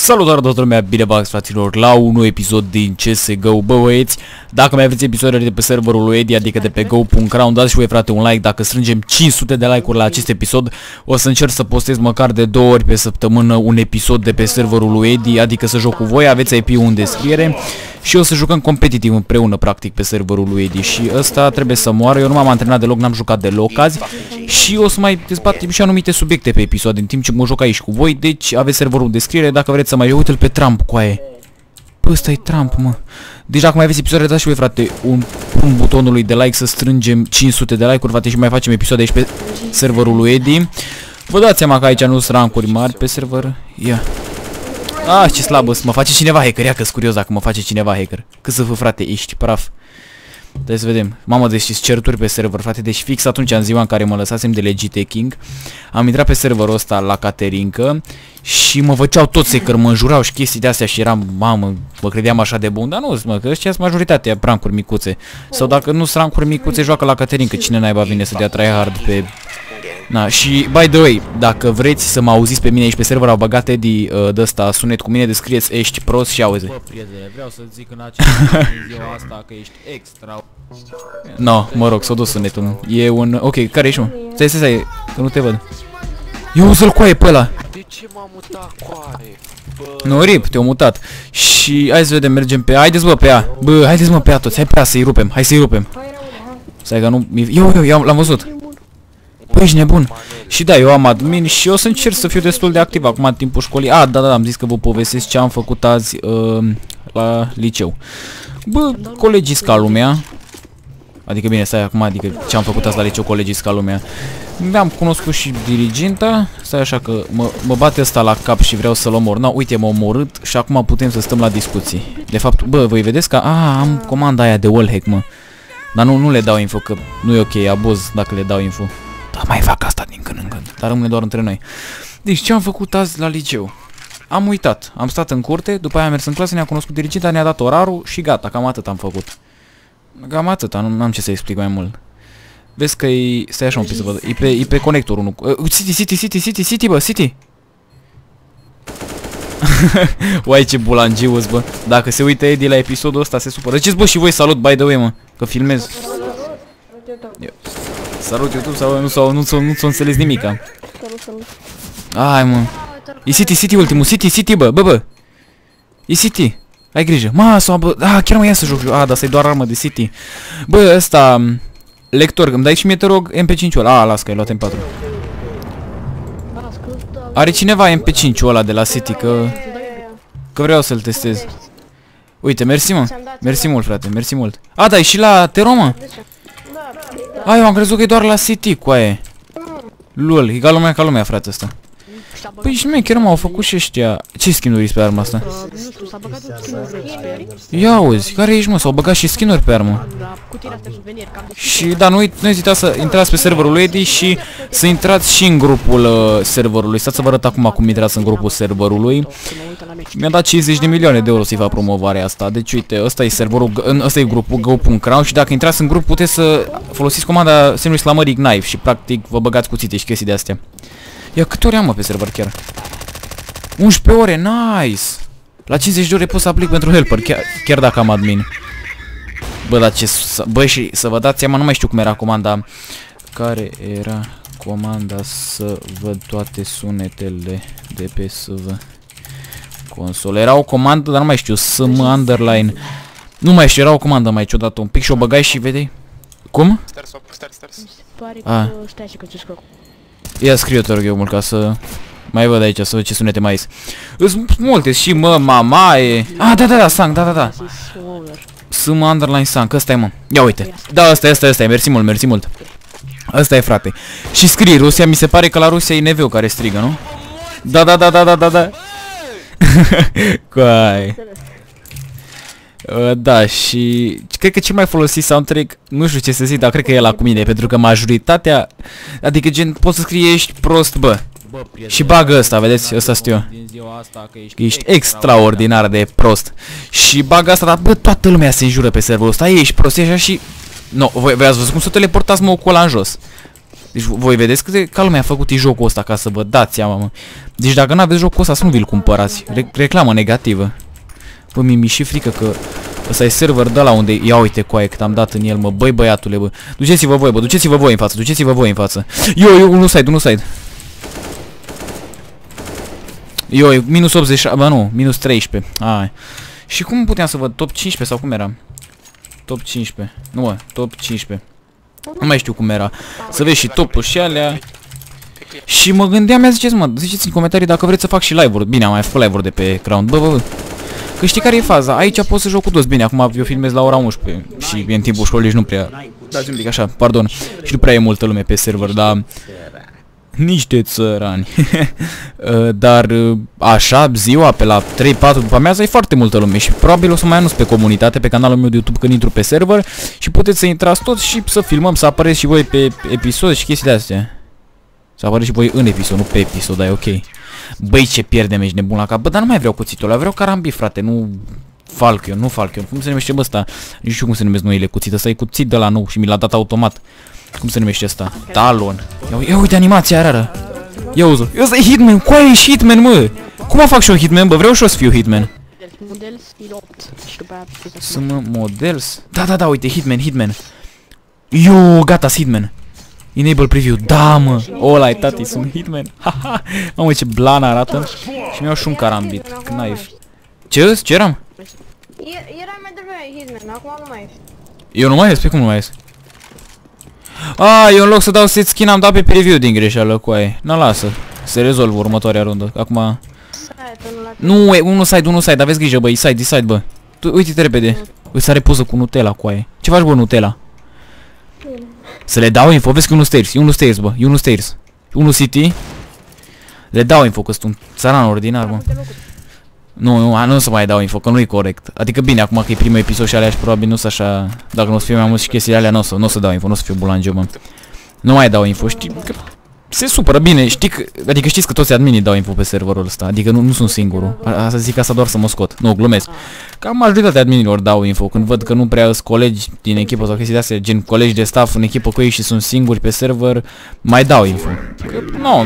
Salutare toată lumea, bine v-ați fraților la un nou episod din CSGO. Bă băieți, dacă mai aveți episoadele de pe serverul lui Edi, adică de pe go.crown, dați și voi frate un like. Dacă strângem 500 de like-uri la acest episod, o să încerc să postez măcar de 2 ori pe săptămână un episod de pe serverul lui Edi, adică să joc cu voi, aveți IP-ul în descriere. Și o să jucăm competitiv împreună practic pe serverul lui Edi și ăsta trebuie să moară. Eu nu m-am antrenat deloc, n-am jucat deloc azi. Și o să mai dezbatem și anumite subiecte pe episod în timp ce mă joc aici cu voi. Deci aveți serverul în descriere dacă vreți să mai uite-l pe Trump, coaie. Bă, ăsta e Trump, mă. Deci dacă mai aveți episoade, dați și voi frate un butonului de like să strângem 500 de like-uri, frate, și mai facem episoade aici pe serverul lui Edi. Vă dați seama că aici nu sunt rancuri mari pe server. Ia. Ah, ce slabă, mă face cineva hacker, ia că-s curios dacă mă face cineva hacker. Cât să fă, frate, ești praf. Deci să vedem. Mamă, deci certuri pe server, frate, deci fix atunci în ziua în care mă lăsasem de Legite King, am intrat pe serverul ăsta la Caterinca și mă făceau toți hacker, mă înjurau și chestii de astea și eram, mamă, mă credeam așa de bun, dar nu, mă, că ăștia sunt majoritatea prancuri micuțe. Sau dacă nu sunt rancuri micuțe, joacă la Caterinca, cine naiba vine să dea tryhard pe... Na, și by the way, dacă vreți să mă auziți pe mine aici pe server, au băgat Edi de ăsta sunet cu mine, descrieți ești prost și auzi. Bă, prietene, vreau să zic în ziua asta că ești extra. No, mă rog, s-a dus sunetul. E un... Ok, care ești, mă? Stai, că nu te văd. Eu să-l coaie pe ăla. De ce m-am mutat, coare? Nu, rip, te-au mutat. Și hai să vedem, mergem pe... Haideți, bă, pe ea. Bă, haideți, mă, pe ea toți. Hai pe ea să-i rupem. Hai să-i rupem. Stai că nu... Eu l-am văzut. Păi, ești nebun. Și da, eu am admin și o să încerc să fiu destul de activ acum în timpul școlii. Ah, da, am zis că vă povestesc ce am făcut azi la liceu. Bă, colegii ca lumea. Adică bine, stai acum, adică ce am făcut azi la liceu, colegii ca lumea. Mi-am cunoscut și diriginta. Stai așa că mă bate ăsta la cap și vreau să-l omor. Na, uite, m-a omorât și acum putem să stăm la discuții. De fapt, bă, voi vedeți că... am comanda aia de wallhack, mă. Dar nu le dau info, că nu e ok, abuz dacă le dau info. Da, mai fac asta din când în când, dar rămâne doar între noi. Deci ce am făcut azi la liceu? Am uitat, am stat în curte, după aia am mers în clasă, ne-a cunoscut diriginta, ne-a dat orarul și gata, cam atât am făcut. Cam atât, nu am ce să explic mai mult. Vezi că e... Stai așa un pic să văd, e pe conectorul, nu... City, bă, City! Uai, ce bulangius, bă. Dacă se uită Edi la episodul ăsta, se supără. Ziceți, bă, și voi salut, by the way, mă, că filmez. Salut YouTube sau nu ți-o înțeles nimica. Salut. Hai, mă. E City ultimul, City, bă. E City. Ai grijă. Ma, sau bă, chiar mă ia să joc. Dar asta e doar armă de City. Bă, ăsta lector, îmi dai și mie te rog MP5-ul ăla. Las că ai luat M4. Are cineva MP5-ul ăla de la City că vreau să-l testez. Uite, mersi, mă. Mersi mult, frate, mersi mult. Da, e și la Tero, mă. Eu am crezut că e doar la City, coaie. Lol, e ca lumea, frate, ăsta. Păi și mie, chiar m-au făcut și ăștia. Ce skin-uri pe arma asta? Nu știu, s-a băgat skin-uri. Ia auzi, care ești, mă? S-au băgat și skin-uri pe armă. Și da, nu uitați să intrați pe serverul lui Edi și să intrați și în grupul serverului. Stați să vă arăt acum cum intrați în grupul serverului. Mi-a dat 50 de milioane de euro să-i fac promovarea asta. Deci uite, ăsta e serverul, ăsta e grupul go.crown și dacă intrați în grup puteți să folosiți comanda semnul exclamării Knife și practic vă băgați cuțite și chestii de astea. Ia câte ore am, mă, pe server chiar? 11 ore, nice! La 50 de ore pot să aplic pentru helper, chiar dacă am admin. Bă, dar ce... Bă, și să vă dați seama, nu mai știu cum era comanda. Care era comanda să văd toate sunetele de pe SV console? Era o comandă, dar nu mai știu, SM underline. Nu mai știu, era o comandă mai ciudată un pic și o băgai și vedeai. Cum? Ia scriu, te rog eu mult ca să mai văd aici, să văd ce sunete mai ies. Sunt multe și mamaie. Da, sang, da. SM underline sang, ăsta e, mă. Ia uite. Da, ăsta e, mersi mult. Ăsta e, frate. Și scrie Rusia, mi se pare că la Rusia e NV-ul care strigă, nu? Da. Coai. Da, și cred că cel mai folosit soundtrack, nu știu ce să zic, dar cred că e la cu mine, pentru că majoritatea, adică gen, poți să scrie ești prost, bă. Și bagă ăsta, vedeți, ăsta știu eu. Ești extraordinar de prost. Și bagă asta, dar bă, toată lumea se înjură pe serverul ăsta, ești prost, ești așa și... Nu, voi ați văzut cum să teleportați mă cu ăla în jos. Deci voi vedeți cât de calm mi-a făcut jocul ăsta ca să vă dați seama, mă. Deci dacă n-aveți jocul ăsta să nu vi-l cumpărați. Reclamă negativă. Bă, mi-e și frică că ăsta e server de la unde... Ia uite coaie cât am dat în el, mă. Băi băiatule, bă. Duceți-vă voi, bă. Duceți-vă voi în față. Duceți-vă voi în față. Eu, unul side. Eu, minus 80, bă nu, minus 13. Ai. Și cum puteam să văd? Top 15 sau cum era? Top 15. Nu, mă, top 15. Nu mai știu cum era. Să vezi și topul și alea. Și mă gândeam, ziceți în comentarii dacă vreți să fac și live-uri. Bine, am mai făcut live-uri de pe Crown. Bă. Că știi care e faza? Aici pot să joc cu toți. Bine, acum eu filmez la ora 11 și în timpul școlii și nu prea... Dați un pic așa, pardon. Și nu prea e multă lume pe server, dar... Niște țărani. Dar așa, ziua, pe la 3-4 după amiază e foarte multă lume. Și probabil o să mai anunț pe comunitate, pe canalul meu de YouTube când intru pe server. Și puteți să intrați toți și să filmăm, să apareți și voi pe episod și chestii de astea. Să apareți și voi în episod, nu pe episod, dar e ok. Băi, ce pierdem, ești nebun la cap. Bă, dar nu mai vreau cuțitul ăla, vreau carambi, frate, nu... Falchion, nu Falchion. Cum se numește bă ăsta? Nu știu cum se numesc noile cuțite. Ăsta e cuțit de la nou și mi l-a dat automat. Cum se numește ăsta? Talon. Ia uite animația rară. Ia uzi. Ăsta e Hitman. Coaie ești Hitman, mă. Cum mă fac și eu Hitman, bă? Vreau și eu să fiu Hitman. Să mă models. Da, uite, Hitman. Eu, gata, Hitman. Enable preview. Da, mă. Ăla e tati, sunt Hitman. Haha. Mamă, ce blană arată. Și mi-au și un carambit. Knife. Ce eram? Era mai devreme Hitman, acum nu mai ești. Eu nu mai ies? Pe cum nu mai ies? Eu în loc să dau set skin am dat pe preview din greșeală, coaie. Na, lasă. Se rezolvă următoarea rundă. Acum... Nu, e unul side, aveți grijă, bă, e side, bă. Uite-te repede. Îți are poză cu Nutella, coaie. Ce faci, bă, Nutella? Să le dau info, vezi că e unul stairs, bă, e unul stairs. Unul city. Le dau info, că sunt un țăran ordinar, bă. Nu o să mai dau info, că nu e corect. Adică bine, acum că e primul episod și alea și probabil nu sunt așa... Dacă nu o să fie mai mult și chestiile alea, nu o să dau info, nu o să fiu bulangiu, mă. Nu mai dau info, știi că... Se supără, bine, adică știți că toți adminii dau info pe serverul ăsta, adică nu sunt singurul. Asta zic asta doar să mă scot, nu, glumesc. Cam majoritatea adminilor dau info, când văd că nu prea sunt colegi din echipă sau chestii de astea, gen colegi de staff în echipă cu ei și sunt singuri pe server, mai dau info. Că,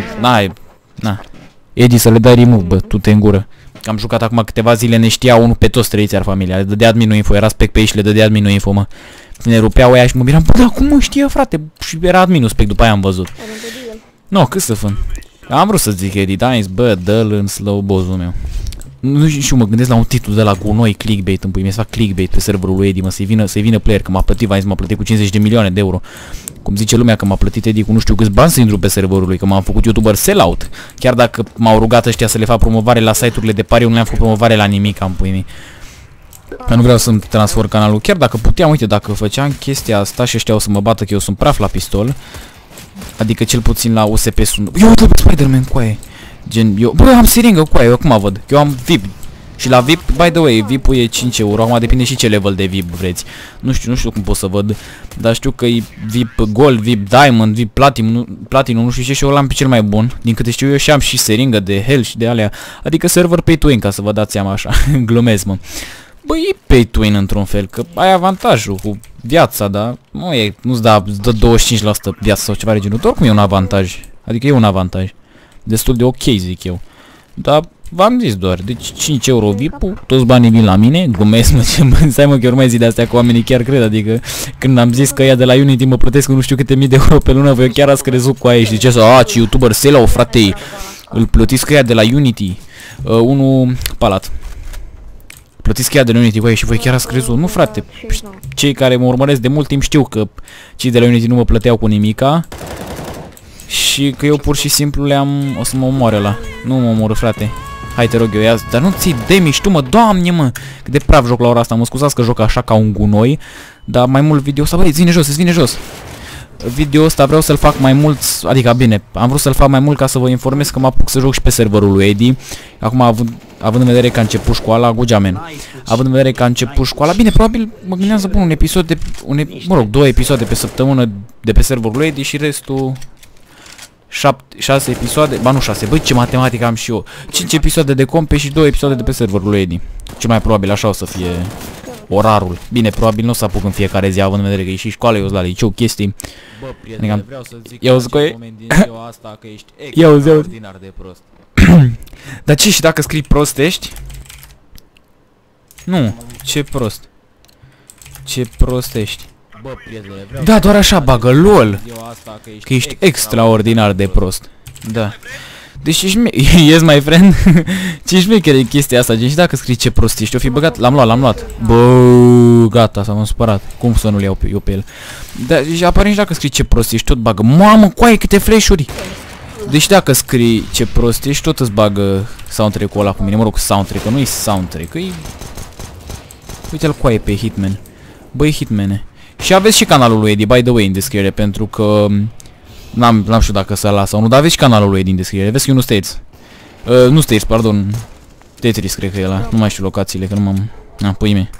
na. Edi, să le dai remove, bă, tu te îngură. Am jucat acum câteva zile, ne știa unul pe toți trăiți ar familia, le dădea adminul info, era spec pe ei și le dădea adminul info, mă. Ne rupeau aia și mă miram, bă, dar cum mă știe, frate? Și era adminul spec, după aia am văzut. No, cât să fân. Am vrut să zic edit, am zis, bă, dă-l în slow boss-ul meu. Nu știu, mă gândesc la un titlu de la gunoi, clickbait, îmi pui, mi-e să fac clickbait pe serverul lui Edi, mă, să-i vină player, că m-a plătit, v-am zis, m-a plătit cu 50 de milioane de euro. Cum zice lumea că m-a plătit Edi cu nu știu câți bani să intru pe serverul lui, că m-am făcut YouTuber sellout. Chiar dacă m-au rugat ăștia să le fac promovare la site-urile de pari, eu nu le-am făcut promovare la nimic, am pui mei. Că nu vreau să-mi transfer canalul, chiar dacă puteam, uite, dacă făceam chestia asta și ăștia o să mă bată că eu sunt praf la pistol. Adică cel puțin la USP sunt... Eu uite pe Spider-Man, coaie. Gen, eu... Bă, am siringă, coaie, eu acum văd. Eu am VIP. Și la VIP, by the way, VIP-ul e 5 euro. Acum depinde și ce level de VIP vreți. Nu știu cum pot să văd. Dar știu că e VIP Gold, VIP Diamond, VIP Platinum, nu știu ce, și eu l-am pe cel mai bun. Din câte știu eu și am și seringă de hell și de alea. Adică server pay to win, ca să vă dați seama așa. Glumesc, mă. Bă, e pay to win într-un fel, că ai avantajul cu viața, dar nu-ți dă 25% viață sau ceva de genul. Oricum e un avantaj. Adică e un avantaj. Destul de ok, zic eu. Dar v-am zis doar, deci 5 euro VIP-ul, toți banii vin la mine, glumesc, mă, ce stai mă, că eu nu mai zi de astea cu oamenii, chiar cred, adică când am zis că ea de la Unity mă plătesc cu nu știu câte mii de euro pe lună, voi chiar ați crezut cu aia și ziceți, ce YouTuber sellout, frate, îl plătiți cu ea de la Unity, unul palat. Plătiți chiar de la Unity, voi și voi chiar ați crezut, nu frate, cei care mă urmăresc de mult timp știu că cei de la Unity nu mă plăteau cu nimica. Și că eu pur și simplu o să mă omoare ăla. Nu mă omoră, frate. Hai te rog eu, ia. Dar nu ții demi și tu, mă, doamne, mă. Cât de praf joc la ora asta. Mă scuzați că joc așa ca un gunoi. Dar mai mult video ăsta, băi, îți vine jos. Video ăsta vreau să-l fac mai mult. Adică, bine, am vrut să-l fac mai mult ca să vă informez că mă apuc să joc și pe serverul lui Edi. Acum, având în vedere că a început școala, Gugeamen. Având în vedere că a început școala, bine, probabil mă gândeam să pun un episod de... mă rog, 2 episoade pe săptămână de pe serverul lui Edi și restul... 6 episoade, ba nu 6, băi ce matematică am și eu. 5 episoade de compe și 2 episoade de pe serverul lui Edi. Cel mai probabil așa o să fie. orarul. Bine, probabil nu o să apuc în fiecare zi, având în vedere că e și școală, eu la liceu, chestii. Bă, prietene, Adică, vreau să zic eu în zic că acest moment din ziua asta că ești extraordinar de prost. Dar ce, și dacă scrii prostești? Nu, ce prost. Ce prostești. Bă, prietene, vreau Da, doar așa bagă, lol. în ziua asta Că ești extraordinar de prost. Da. Deci yes, my friend. Ce șmecher e chestia asta, gen, și dacă scrii ce prost ești, o fi băgat, l-am luat. Bă, gata, s-am supărat. Cum să nu-l iau pe eu pe el? Da, și aparent și dacă scrii ce prost ești, tot bagă. Mamă, coaie, câte flash-uri. Deci dacă scrii ce prost ești, tot îți bagă soundtrack-ul ăla cu mine. Mă rog, soundtrack, că nu e soundtrack, e... Uite-l coaie pe Hitman. Băi, Hitmane. Și aveți și canalul lui Edi, by the way, în descriere, pentru că... N-am știu dacă să-l las sau nu, dar aveți și canalul lui Edi în descriere. Vezi că eu nu States. Nu States, pardon. Tetris, cred că e ăla. Nu mai știu locațiile, că nu m-am... Păi mei.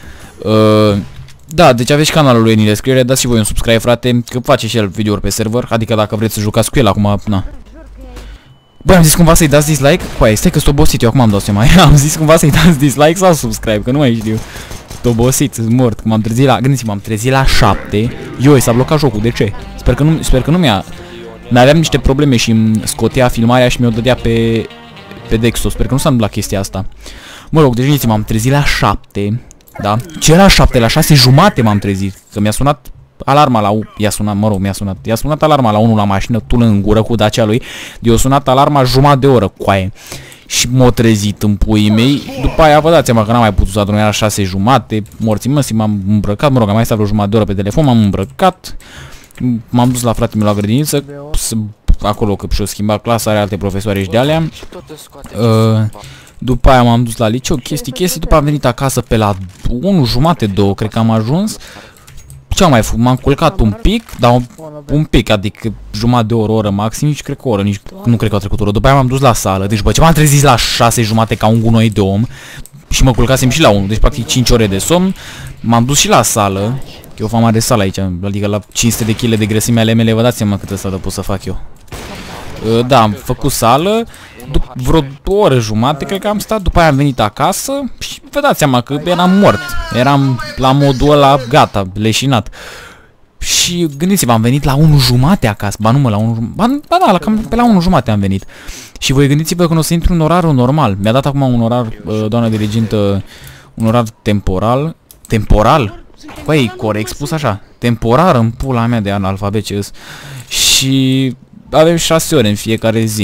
Da, deci aveți și canalul lui Edi în descriere. Dați și voi un subscribe, frate, că face și el videouri pe server. Adică dacă vreți să jucați cu el, acum, na. Băi, am zis cumva să-i dați dislike? Păi, stai că sunt obosit, eu acum am dat seama. Am zis cumva să-i dați dislike sau subscribe, că nu mai știu. Sunt obosit, sunt mort, că m-am trezit la... Gândiți-vă, m-am trezit la 7. Ioi, s-a blocat jocul, de ce? Sper că nu mi-a... Aveam niște probleme și îmi scotea filmarea și mi-o dădea pe desktop. Sper că nu s-a întâmplat chestia asta. Mă rog, deci gândiți-vă, m-am trezit la 7. Da? Ce era 7? La 6 jumate m-am trezit. Că mi-a sunat alarma la... I-a sunat alarma la 1 la mașină, tulă în gură cu Dacia lui. I-a sunat alarma jumătate de oră, coaie. Și m-a trezit în puii mei. După aia vă dați seama că n-am mai putut să adorm, era 6 jumate. Morții măsii, m-am îmbrăcat, mă rog, am mai stat vreo jumătate de oră pe telefon, m-am îmbrăcat. M-am dus la fratele meu la grădiniță, acolo că și-o schimba clasa, are alte profesoare și de alea. După aia m-am dus la liceu, chestii, după am venit acasă pe la 1 jumate, 2, cred că am ajuns. Ce am mai făcut? M-am culcat un pic, dar un pic, adică jumătate de oră maxim, nici cred că o oră, nici nu cred că a trecut o oră. După aia m-am dus la sală, deci bă, ce m-am trezit la 6 jumate ca un gunoi de om și mă culcasem și la 1, deci practic 5 ore de somn. M-am dus și la sală, că eu fac mare sală aici, adică la 500 de kg de grăsime ale mele, vă dați seama câtă sală pot să fac eu. Da, am făcut sală, vreo o oră jumate, cred că am stat, după aia am venit acasă și vă dați seama că eram mort. Eram la modul ăla, gata, leșinat. Și gândiți-vă, am venit la 1 jumate acasă, ba nu mă, la 1 jumate, ba da, cam pe la 1 jumate am venit. Și voi gândiți-vă că o să intru în orarul normal. Mi-a dat acum un orar, doamna dirigintă, un orar temporal. Temporal? Păi, e corect spus așa. Temporar în pula mea de analfabet ce îs. Și avem 6 ore în fiecare zi.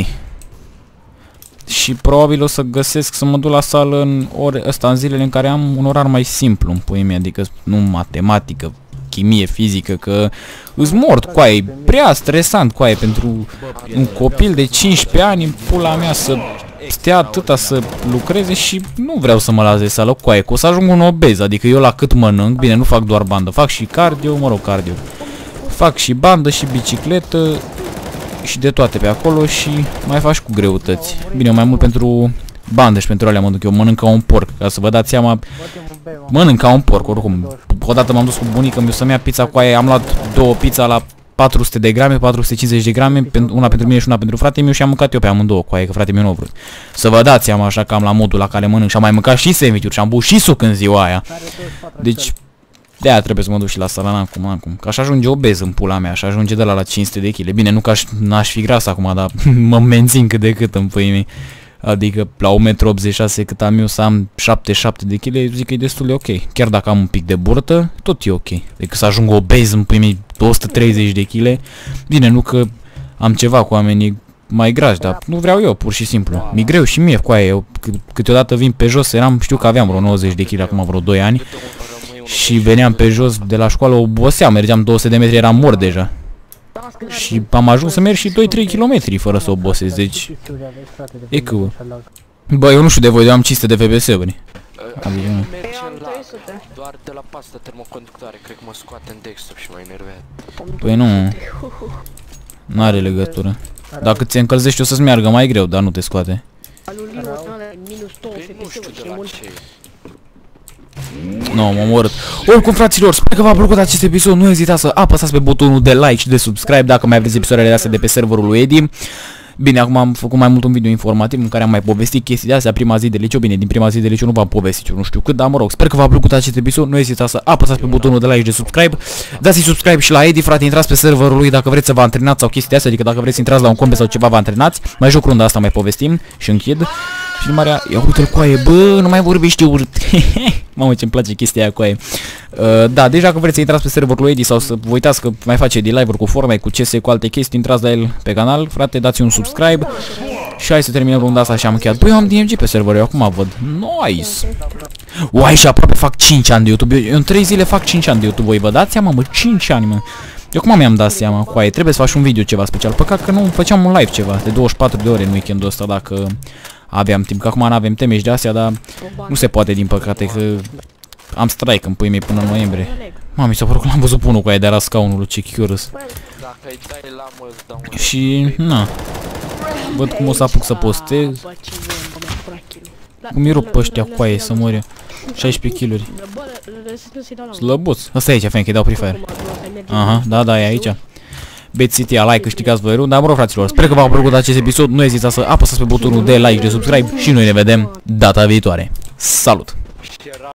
Și probabil o să găsesc să mă duc la sală în ore ăsta, în zilele în care am un orar mai simplu în puii mei, adică nu matematică, chimie, fizică, că îs mort, coaie, prea stresant, coaie, pentru un copil de 15 ani în pula mea să stea atâta să lucreze și nu vreau să mă las de sală, coaie, că o să ajung un obez, adică eu la cât mănânc, bine, nu fac doar bandă, fac și cardio, mă rog, cardio, fac și bandă și bicicletă și de toate pe acolo și mai faci cu greutăți. Bine, mai mult pentru bandă și pentru alea mă duc eu, mănânc ca un porc, ca să vă dați seama, mănânc ca un porc, oricum. Odată m-am dus cu bunica, mi-o să-mi ia pizza cu aia, am luat 2 pizza la 400 de grame, 450 de grame, una pentru mine și una pentru fratele meu și am mâncat eu pe amândouă cu aia, că fratele meu nu a vrut. Să vă dați seama așa că am la modul la care mănânc și am mai mâncat și sandwich-uri și am băut și suc în ziua aia. Deci, de-aia trebuie să mă duc și la sală, acum, că aș ajunge obez în pula mea, aș ajunge de la 500 de kg. Bine, nu că n-aș fi gras acum, dar mă mențin cât de cât în puii mei. Adică la 1,86 m cât am eu să am 77 de kg, zic că e destul de ok. Chiar dacă am un pic de burtă, tot e ok. Decât să ajung obez în puii mei 230 de kg. Bine, nu că am ceva cu oamenii mai grași, dar nu vreau eu, pur și simplu. Mi-e greu și mie cu aia, eu câteodată vin pe jos, știu că aveam vreo 90 de kg acum vreo 2 ani. Și veneam pe jos de la școală, oboseam, mergeam 200 de metri, eram mort deja. Și am ajuns să merg și 2-3 km fără să obosesc, deci... E că... Bă, eu nu știu de voi, eu am 500 de VBS, băi. Adică doar de la pasta termoconductoare, cred că mă scoate în desktop și mă enervează. Păi nu... N-are legătură. Dacă ți încălzești o să-ți meargă mai greu, dar nu te scoate. Nu știu de la ce. Nu, m-am omorât. Oricum, fraților, sper că v-a plăcut acest episod. Nu ezitați să apăsați pe butonul de like și de subscribe dacă mai vreți episoadele astea de pe serverul lui Edi. Bine, acum am făcut mai mult un video informativ în care am mai povestit chestii de astea, prima zi de liceu. Bine, din prima zi de liceu nu v-am povestit, eu nu știu cât, dar mă rog, sper că v-a plăcut acest episod. Nu ezitați să apăsați pe butonul de like și de subscribe. Dați-i subscribe și la Edi, frate, intrați pe serverul lui dacă vreți să vă antrenați sau chestii de astea, adică dacă vreți să intrați la un comp sau ceva, vă antrenați. Mai joc runda asta, mai povestim și închid. Și Maria, ia uite-l coaie, bă, nu mai vorbești urât. Mamă, ce-mi place chestia aia coaie. Da, deci dacă vreți să intrați pe serverul lui Edi sau să vă uitați că mai face de live-uri cu forme, cu CS, cu alte chestii, intrați la el pe canal, frate, dați un subscribe. Și hai să terminăm runda asta și am încheiat. Băi, eu am DMG pe server, eu acum văd. Nice. Uai, și aproape fac 5 ani de YouTube. Eu în 3 zile fac 5 ani de YouTube, voi vă dați seama, mă, 5 ani, mă. Eu acum mi-am dat seama, coaie, trebuie să faci un video ceva special. Păcat că nu făceam un live ceva de 24 de ore în weekendul ăsta dacă aveam timp. Că acum n-avem teme și de astea, dar nu se poate din păcate că am strike în puii mei până în noiembrie. Mami, s-a părut că l-am văzut pe unul cu aia de la scaunul, ce curios. Dacă îi dai la mă, îți dau un... Și, na, văd cum o să apuc să postez. Cum îi rup pe ăștia coaie să moare. 16 kg-uri. Slăbuț. Asta e aici, fiindcă îi dau Free Fire. Aha, da, e aici. Beți a like, câștigați voi runda. Mă rog, fraților, sper că v-a plăcut acest episod. Nu ezitați să apăsați pe butonul de like, de subscribe și noi ne vedem data viitoare. Salut!